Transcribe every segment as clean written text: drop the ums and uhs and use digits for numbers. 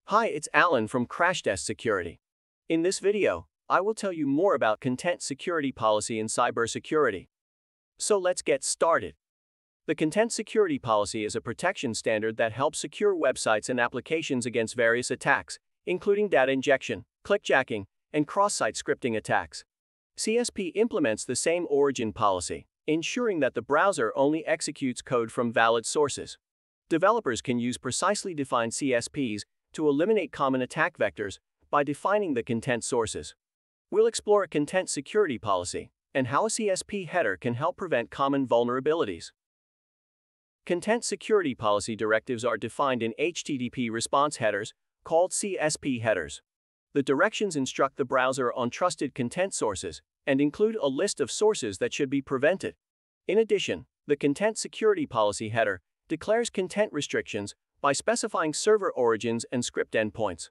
Hi, it's Alan from Crashtest Security. In this video, I will tell you more about content security policy in cybersecurity. So let's get started. The content security policy is a protection standard that helps secure websites and applications against various attacks, including data injection, clickjacking, and cross-site scripting attacks. CSP implements the same origin policy, ensuring that the browser only executes code from valid sources. Developers can use precisely defined CSPs to eliminate common attack vectors by defining the content sources. We'll explore a content security policy and how a CSP header can help prevent common vulnerabilities. Content security policy directives are defined in HTTP response headers, called CSP headers. The directions instruct the browser on trusted content sources and include a list of sources that should be prevented. In addition, the content security policy header declares content restrictions by specifying server origins and script endpoints.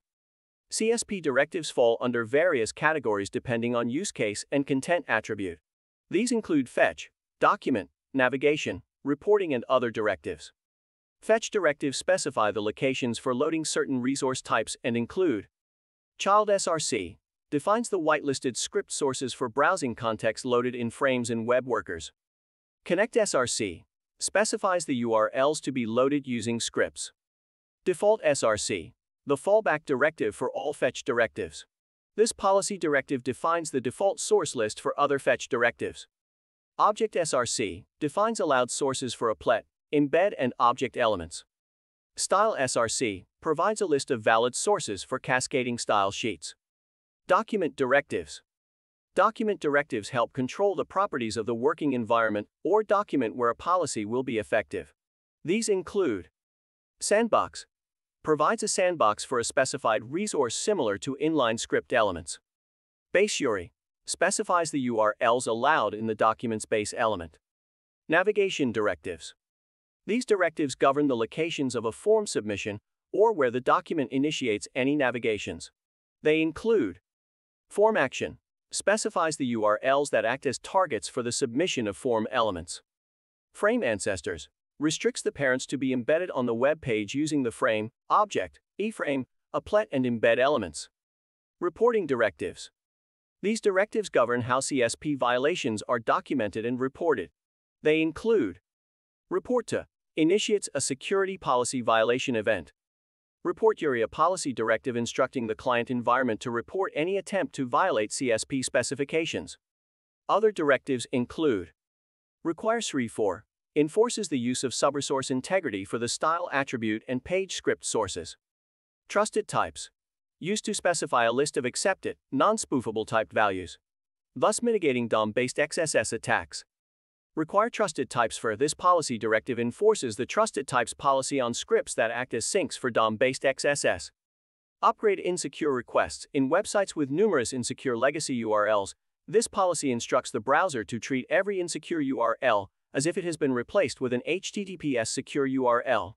CSP directives fall under various categories depending on use case and content attribute. These include fetch, document, navigation, reporting, and other directives. Fetch directives specify the locations for loading certain resource types and include child SRC, defines the whitelisted script sources for browsing context loaded in frames and web workers. Connect SRC, specifies the URLs to be loaded using scripts. Default SRC, the fallback directive for all fetch directives. This policy directive defines the default source list for other fetch directives. Object SRC, defines allowed sources for applet, embed, and object elements. Style SRC, provides a list of valid sources for cascading style sheets. Document directives. Document directives help control the properties of the working environment or document where a policy will be effective. These include sandbox, provides a sandbox for a specified resource similar to inline script elements. Base URI, specifies the URLs allowed in the document's base element. Navigation directives. These directives govern the locations of a form submission or where the document initiates any navigations. They include form action, specifies the URLs that act as targets for the submission of form elements. Frame ancestors, restricts the parents to be embedded on the web page using the frame, object, iframe, applet, and embed elements. Reporting directives. These directives govern how CSP violations are documented and reported. They include report to, initiates a security policy violation event. Report URI, a policy directive instructing the client environment to report any attempt to violate CSP specifications. Other directives include require SRI for, enforces the use of subresource integrity for the style attribute and page script sources. Trusted types, used to specify a list of accepted, non-spoofable typed values, thus mitigating DOM-based XSS attacks. Require trusted types for, this policy directive enforces the trusted types policy on scripts that act as sinks for DOM-based XSS. Upgrade insecure requests, in websites with numerous insecure legacy URLs, this policy instructs the browser to treat every insecure URL as if it has been replaced with an HTTPS secure URL.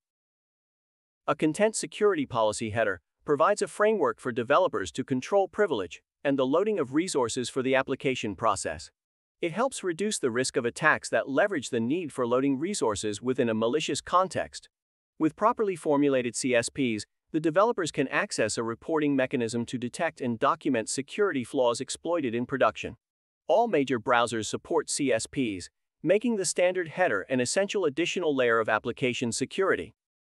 A content security policy header provides a framework for developers to control privilege and the loading of resources for the application process. It helps reduce the risk of attacks that leverage the need for loading resources within a malicious context. With properly formulated CSPs, the developers can access a reporting mechanism to detect and document security flaws exploited in production. All major browsers support CSPs, making the standard header an essential additional layer of application security.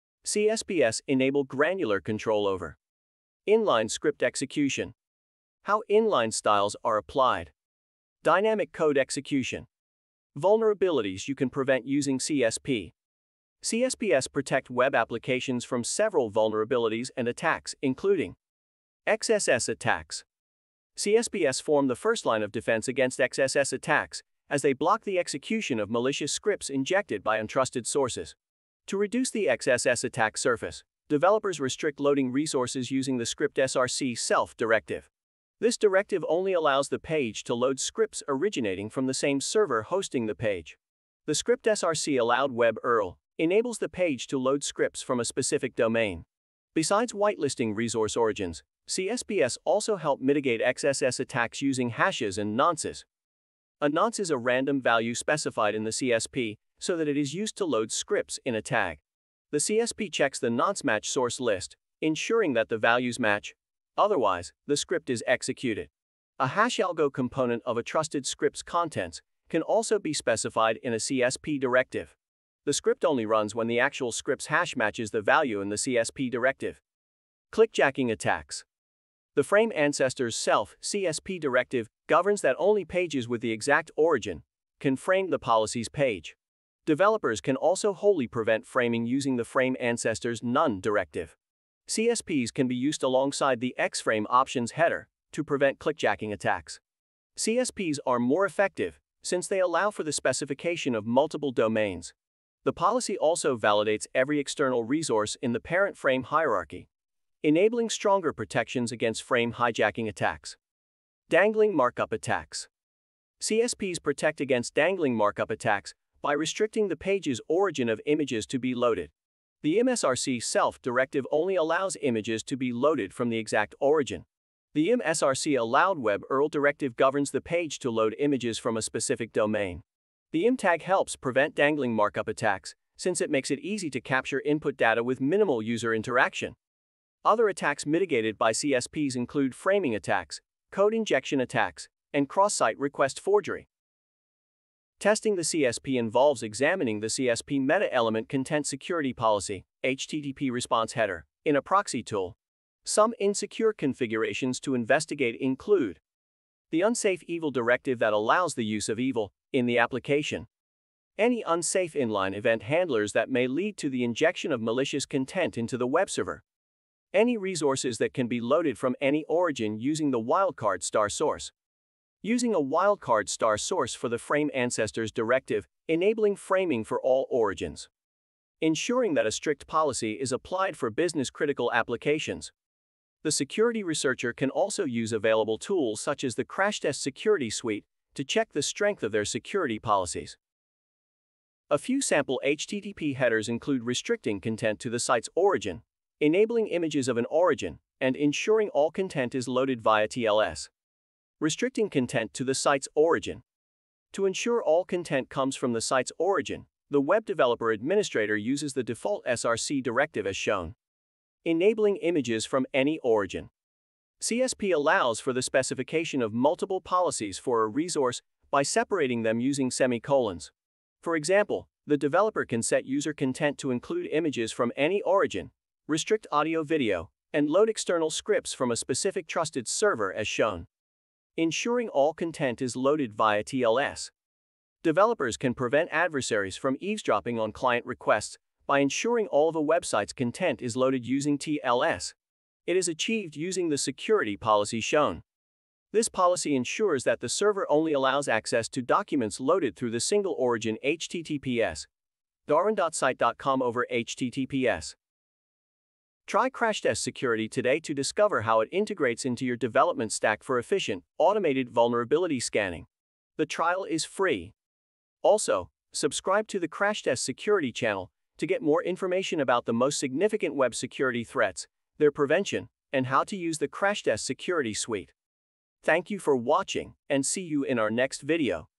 CSPs enable granular control over inline script execution. How inline styles are applied. Dynamic code execution. Vulnerabilities you can prevent using CSP. CSPs protect web applications from several vulnerabilities and attacks, including XSS attacks. CSPs form the first line of defense against XSS attacks, as they block the execution of malicious scripts injected by untrusted sources. To reduce the XSS attack surface, developers restrict loading resources using the script SRC self directive. This directive only allows the page to load scripts originating from the same server hosting the page. The script SRC allowed web URL enables the page to load scripts from a specific domain. Besides whitelisting resource origins, CSPs also help mitigate XSS attacks using hashes and nonces. A nonce is a random value specified in the CSP so that it is used to load scripts in a tag. The CSP checks the nonce match source list, ensuring that the values match. Otherwise, the script is executed. A hash algo component of a trusted script's contents can also be specified in a CSP directive. The script only runs when the actual script's hash matches the value in the CSP directive. Clickjacking attacks. The frame ancestors self-CSP directive governs that only pages with the exact origin can frame the policy's page. Developers can also wholly prevent framing using the frame ancestors none directive. CSPs can be used alongside the xframe options header to prevent clickjacking attacks. CSPs are more effective since they allow for the specification of multiple domains. The policy also validates every external resource in the parent frame hierarchy, enabling stronger protections against frame hijacking attacks. Dangling markup attacks. CSPs protect against dangling markup attacks by restricting the page's origin of images to be loaded. The IMSRC self-directive only allows images to be loaded from the exact origin. The IMSRC allowed web URL directive governs the page to load images from a specific domain. The IMTag helps prevent dangling markup attacks since it makes it easy to capture input data with minimal user interaction. Other attacks mitigated by CSPs include framing attacks, code injection attacks, and cross-site request forgery. Testing the CSP involves examining the CSP meta-element content security policy, HTTP response header, in a proxy tool. Some insecure configurations to investigate include the unsafe evil directive that allows the use of evil in the application, any unsafe inline event handlers that may lead to the injection of malicious content into the web server, any resources that can be loaded from any origin using the wildcard star source. Using a wildcard star source for the frame ancestors directive, enabling framing for all origins. Ensuring that a strict policy is applied for business-critical applications. The security researcher can also use available tools such as the Crashtest Security Suite to check the strength of their security policies. A few sample HTTP headers include restricting content to the site's origin, enabling images of an origin, and ensuring all content is loaded via TLS. Restricting content to the site's origin. To ensure all content comes from the site's origin, the web developer administrator uses the default SRC directive as shown. Enabling images from any origin. CSP allows for the specification of multiple policies for a resource by separating them using semicolons. For example, the developer can set user content to include images from any origin, restrict audio-video, and load external scripts from a specific trusted server as shown. Ensuring all content is loaded via TLS. Developers can prevent adversaries from eavesdropping on client requests by ensuring all of a website's content is loaded using TLS. It is achieved using the security policy shown. This policy ensures that the server only allows access to documents loaded through the single origin HTTPS darwin.site.com over HTTPS. Try Crashtest Security today to discover how it integrates into your development stack for efficient, automated vulnerability scanning. The trial is free. Also, subscribe to the Crashtest Security Channel to get more information about the most significant web security threats, their prevention, and how to use the Crashtest Security Suite. Thank you for watching, and see you in our next video.